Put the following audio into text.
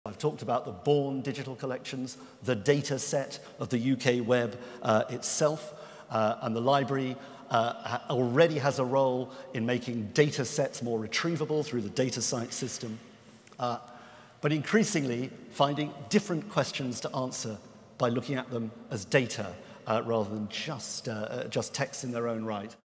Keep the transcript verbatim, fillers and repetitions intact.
I've talked about the born digital collections, the data set of the U K web uh, itself, uh, and the library uh, already has a role in making data sets more retrievable through the data science system, uh, but increasingly finding different questions to answer by looking at them as data uh, rather than just, uh, just text in their own right.